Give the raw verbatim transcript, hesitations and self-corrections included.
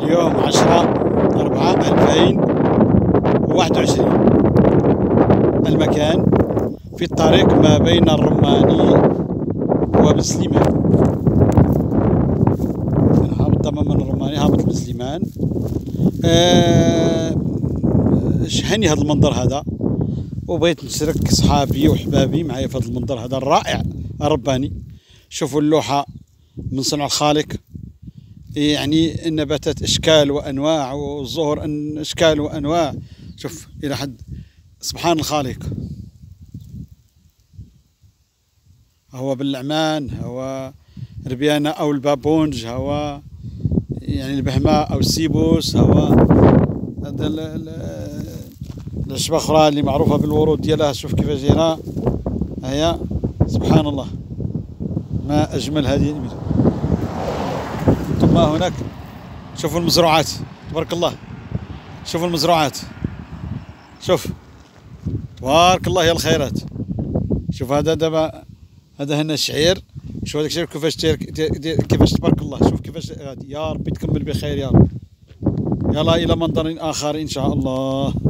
اليوم عشرة أربعة ألفين وواحد وعشرين. المكان في الطريق ما بين الرماني وبن سليمان. أنا هابط تماما من الرماني، هابط بن سليمان. أه شهني هذا المنظر هذا، وبغيت نشارك صحابي وحبابي معايا في هذا المنظر هذا الرائع الرباني. شوفوا اللوحة من صنع الخالق، يعني النباتات اشكال وانواع، والزهور اشكال وانواع. شوف الى حد سبحان الخالق. هو باللعمان، هو ربيانة او البابونج، هو يعني البهمة او السيبوس، هو هذا العشبة اخرى اللي معروفة بالورود ديالها. شوف كيفاش دايرة، هيا سبحان الله، ما اجمل هذه الاميره. ثم هناك شوفوا المزروعات، تبارك الله. شوفوا المزروعات، شوف تبارك الله يا الخيرات. شوف هذا دابا، هذا هنا الشعير. شوف هذاك الشعير كيفاش كيفاش تبارك الله. شوف كيفاش غادي، يا ربي تكمل بخير يا رب. يلا الى منظر اخر ان شاء الله.